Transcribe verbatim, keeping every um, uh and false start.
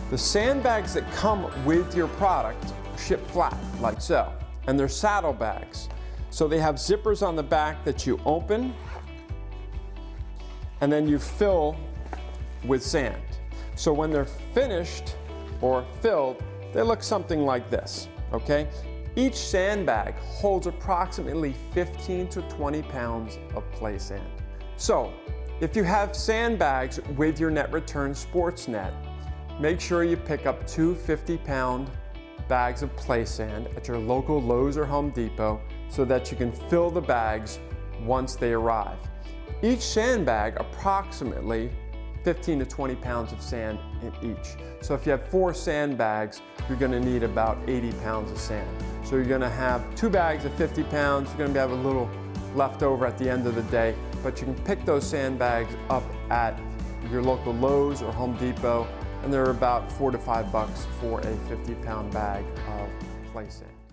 The sandbags that come with your product ship flat, like so, and they're saddle bags. So they have zippers on the back that you open, and then you fill with sand. So when they're finished or filled, they look something like this, okay? Each sandbag holds approximately fifteen to twenty pounds of play sand. So if you have sandbags with your Net Return sports net, make sure you pick up two fifty pound bags of play sand at your local Lowe's or Home Depot so that you can fill the bags once they arrive. Each sandbag approximately fifteen to twenty pounds of sand in each. So if you have four sandbags, you're gonna need about eighty pounds of sand. So you're gonna have two bags of fifty pounds, you're gonna have a little left over at the end of the day, but you can pick those sandbags up at your local Lowe's or Home Depot, and they're about four to five bucks for a fifty pound bag of play sand.